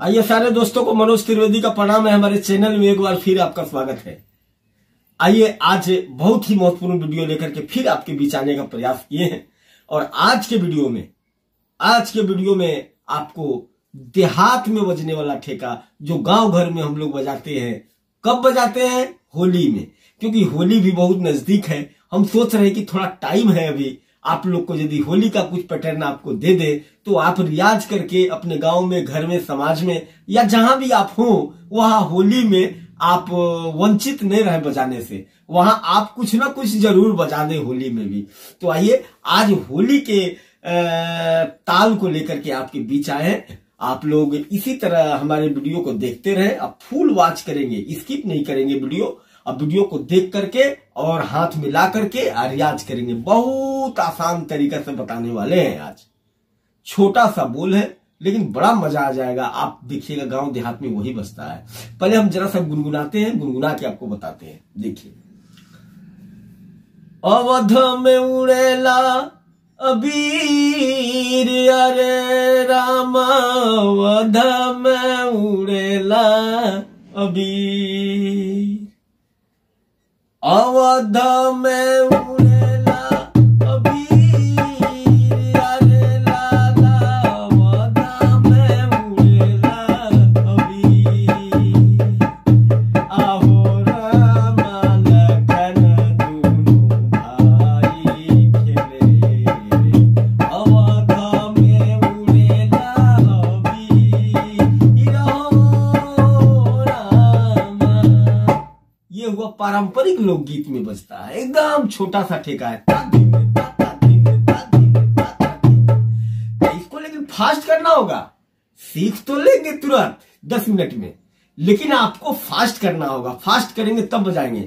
आइए सारे दोस्तों को मनोज त्रिवेदी का प्रणाम है। हमारे चैनल में एक बार फिर आपका स्वागत है। आइए आज बहुत ही महत्वपूर्ण वीडियो लेकर के फिर आपके बीच आने का प्रयास किए हैं। और आज के वीडियो में आपको देहात में बजने वाला ठेका जो गांव घर में हम लोग बजाते हैं, कब बजाते हैं? होली में। क्योंकि होली भी बहुत नजदीक है। हम सोच रहे हैं कि थोड़ा टाइम है अभी, आप लोग को यदि होली का कुछ पैटर्न आपको दे दे तो आप रियाज करके अपने गांव में, घर में, समाज में या जहां भी आप हो वहां होली में आप वंचित नहीं रहे बजाने से। वहां आप कुछ ना कुछ जरूर बजा दे होली में भी। तो आइए आज होली के ताल को लेकर के आपके बीच आए हैं। आप लोग इसी तरह हमारे वीडियो को देखते रहे। आप फुल वॉच करेंगे, स्किप नहीं करेंगे वीडियो। अब वीडियो को देख करके और हाथ मिला करके रियाज करेंगे। बहुत आसान तरीका से बताने वाले हैं आज। छोटा सा बोल है लेकिन बड़ा मजा आ जाएगा। आप देखिएगा गांव देहात में वही बजता है। पहले हम जरा सा गुनगुनाते हैं, गुनगुना के आपको बताते हैं। देखिए, अवध में उड़ेला अबीर, अरे रामा अवध में उड़ेला अबीर, अवध में उड़ेला अबीर, अरे लाला अवध में उड़ेला अबीर, आहो रामा लखन दुनु भाई खेले, अवध में उड़ेला अबीर, हो रामा। ये हुआ पारंपरिक लोकगीत में बजता है। एकदम छोटा सा ठेका है। इसको लेकिन फास्ट करना होगा। सीख तो लेंगे तुरंत 10 मिनट में, लेकिन आपको फास्ट करना होगा। फास्ट करेंगे तब बजाएंगे।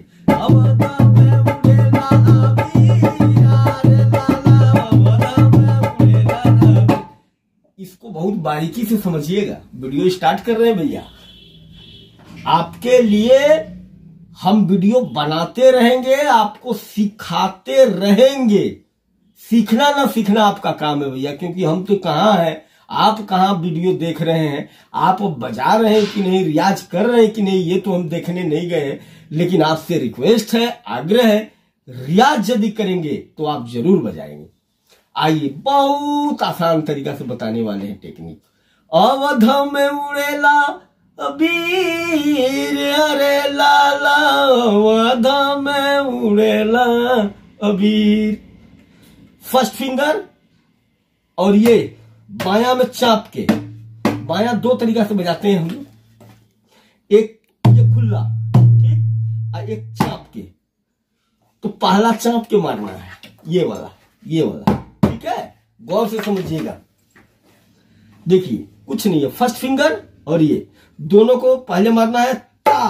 इसको बहुत बारीकी से समझिएगा। वीडियो स्टार्ट कर रहे हैं भैया। आपके लिए हम वीडियो बनाते रहेंगे, आपको सिखाते रहेंगे। सीखना ना सीखना आपका काम है भैया। क्योंकि हम तो कहाँ हैं, आप कहाँ वीडियो देख रहे हैं, आप बजा रहे हैं कि नहीं, रियाज कर रहे हैं कि नहीं, ये तो हम देखने नहीं गए हैं। लेकिन आपसे रिक्वेस्ट है, आग्रह है, रियाज यदि करेंगे तो आप जरूर बजाएंगे। आइए बहुत आसान तरीका से बताने वाले हैं टेक्निक। अवध में उड़ेला अबीर, अरे लाला अवध में उड़ेला अबीर। फर्स्ट फिंगर और ये बायां में चाप के, बायां 2 तरीका से बजाते हैं हम लोग। एक ये खुला, ठीक, और एक चाप के। तो पहला चाप के मारना है, ये वाला, ठीक है। गौर से समझिएगा। देखिए कुछ नहीं है, फर्स्ट फिंगर और ये दोनों को पहले मारना है ता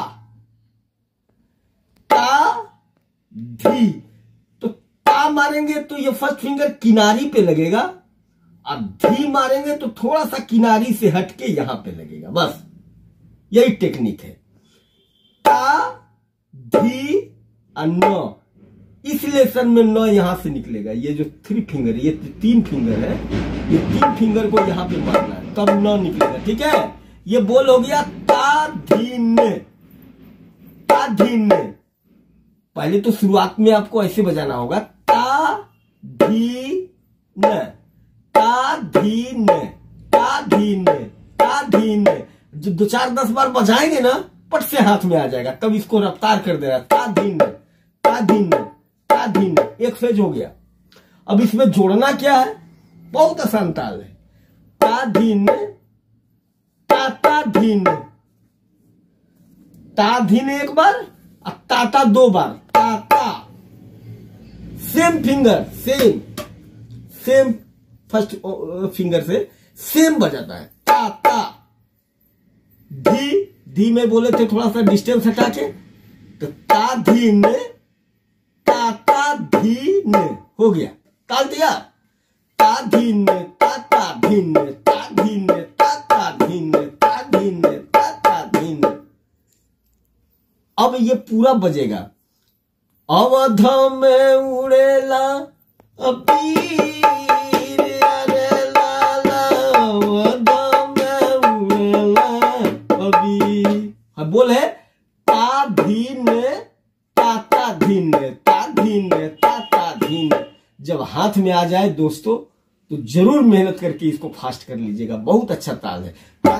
ता धी। तो ता मारेंगे तो ये फर्स्ट फिंगर किनारी पे लगेगा, और धी मारेंगे तो थोड़ा सा किनारी से हटके यहां पे लगेगा। बस यही टेक्निक है। ता धी और न। इस लेसन में न यहां से निकलेगा। ये जो 3 फिंगर, ये 3 फिंगर है, ये 3 फिंगर को यहां पे मारना है, तब न निकलेगा। ठीक है, ये बोल हो गया ता धीन। ता धीन पहले तो शुरुआत में आपको ऐसे बजाना होगा। ता धीन, ता धीन, ता धीन, ता धीन। जो 2-4-10 बार बजाएंगे ना, पट से हाथ में आ जाएगा। कब इसको रफ्तार कर दे रहा। ता धीन, ता धीन, ता धीन। एक फेज हो गया। अब इसमें जोड़ना क्या है? बहुत आसान ताल है। ता धीन, ता धीन, ता धीन एक बार और ता 2 बार। ता same finger, same first finger से सेम बजाता है। ता धी में बोले थे थोड़ा सा डिस्टेंस हटा के, तो ता धीन, ता धीन हो गया। ताल दिया। ता धीन, ता धीन, ता धीन, ता धीन, ता धीन, ता धीन। अब ये पूरा बजेगा। अवध में उड़ेला अबीर, अरे लाला अवध में उड़ेला जब हाथ में आ जाए दोस्तों तो जरूर मेहनत करके इसको फास्ट कर लीजिएगा। बहुत अच्छा ताल है।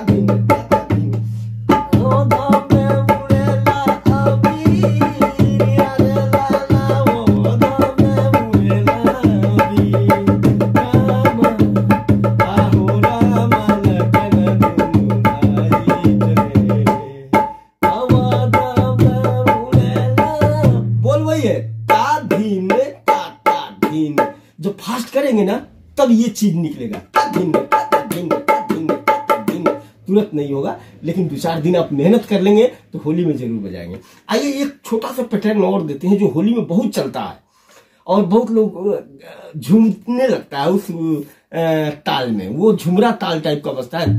जब फास्ट करेंगे ना तब ये चीज निकलेगा। तुरंत नहीं होगा, लेकिन 2-4 दिन आप मेहनत कर लेंगे तो होली में जरूर बजाएंगे। आइए एक छोटा सा पैटर्न और देते हैं जो होली में बहुत चलता है और बहुत लोग झूमने लगता है उस ताल में। वो झुमरा ताल टाइप का बजता है।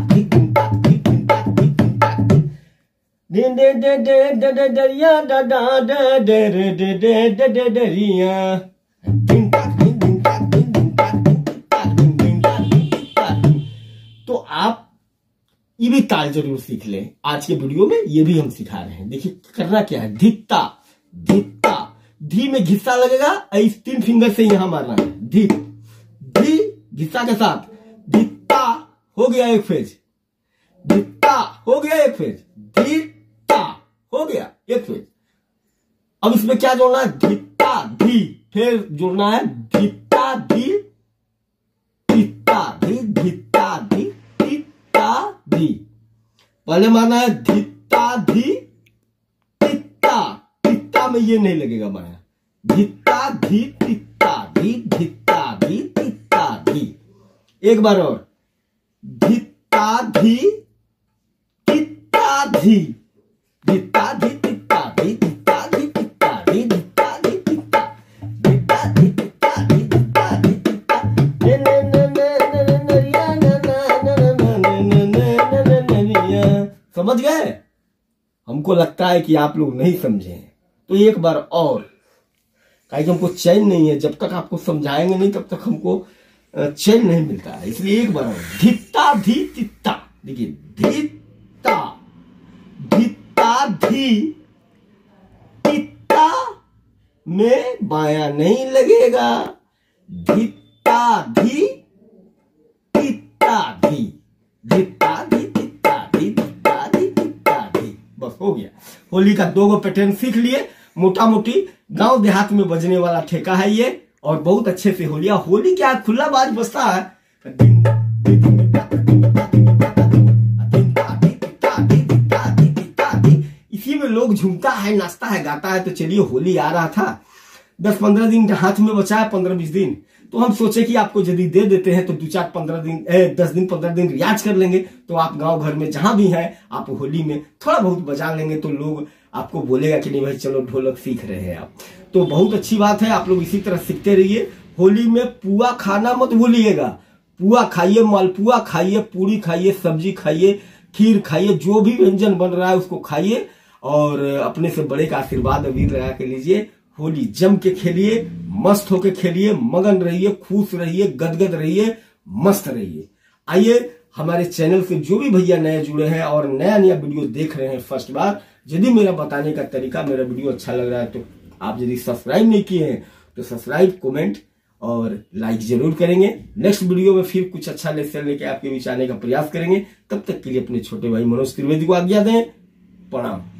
तो आप ये भी ताल जरूर सीख लें। आज के वीडियो में ये भी हम सिखा रहे हैं। देखिए करना क्या है, धित्ता धित्ता, धी में घिस्सा लगेगा, इस 3 फिंगर से यहां मारना है। धी धी घिस्सा के साथ धित्ता हो गया एक फेज, धित्ता हो गया एक फेज, धित्ता हो गया एक फेज। अब इसमें क्या जोड़ना है, धित्ता धी, फिर जोड़ना है धित्ता धी धित्ता धी धित्ता धी धित्ता धी। पहले मारना है धित्ता धी तित्ता, तित्ता में ये नहीं लगेगा माया, धित्ता धी तित्ता धी धित्ता धी तित्ता धी। एक बार और, धित्ता धी तित्ता धी धित्ता धी तित्ता धी धित्ता धी तित्ता धी धित्ता धी तित्ता धित्ता धी तित्ता धी धित्ता धी तित्ता। समझ गए? हमको लगता है कि आप लोग नहीं समझे, तो एक बार और, कहीं हमको चैन नहीं है। जब तक आपको समझाएंगे नहीं तब तक हमको चैन नहीं मिलता है। इसलिए एक बार और, धित्ता धी तित्ता। देखिए धित्ता धित्ता धी तित्ता में बायां नहीं लगेगा, धित्ता धी तित्ता धी धित्ता धी तित्ता धी धित्ता धी तित्ता धी। बस हो गया। होली का 2 पैटर्न सीख लिए। मोटा मोटी गांव देहात में बजने वाला ठेका है ये, और बहुत अच्छे से होली क्या खुला बाज बजता है। इसी में लोग झूमता है, नाचता है, गाता है। तो चलिए होली आ रहा था, 10-15 दिन हाथ में बचा है, 15-20 दिन। तो हम सोचे कि आपको यदि दे देते हैं तो 2-4-15 दिन 10 दिन 15 दिन रियाज कर लेंगे, तो आप गांव घर में जहां भी हैं आप होली में थोड़ा बहुत बजा लेंगे, तो लोग आपको बोलेगा कि नहीं भाई चलो ढोलक सीख रहे हैं आप। तो बहुत अच्छी बात है, आप लोग इसी तरह सीखते रहिए। होली में पुआ खाना मत भूलिएगा। पुआ खाइए, मालपुआ खाइए, पूरी खाइए, सब्जी खाइए, खीर खाइए, जो भी व्यंजन बन रहा है उसको खाइए और अपने से बड़े का आशीर्वाद अबीर लगा के लीजिए। होली जम के खेलिए, मस्त होके खेलिए, मगन रहिए, खुश रहिए, गदगद रहिए, मस्त रहिए। आइए हमारे चैनल से जो भी भैया नए जुड़े हैं और नया वीडियो देख रहे हैं फर्स्ट बार, यदि मेरा बताने का तरीका, मेरा वीडियो अच्छा लग रहा है तो आप यदि सब्सक्राइब नहीं किए हैं तो सब्सक्राइब, कमेंट और लाइक जरूर करेंगे। नेक्स्ट वीडियो में फिर कुछ अच्छा लेक्चर लेके आपके बीच आने का प्रयास करेंगे। तब तक के लिए अपने छोटे भाई मनोज त्रिवेदी को आज्ञा दें। प्रणाम।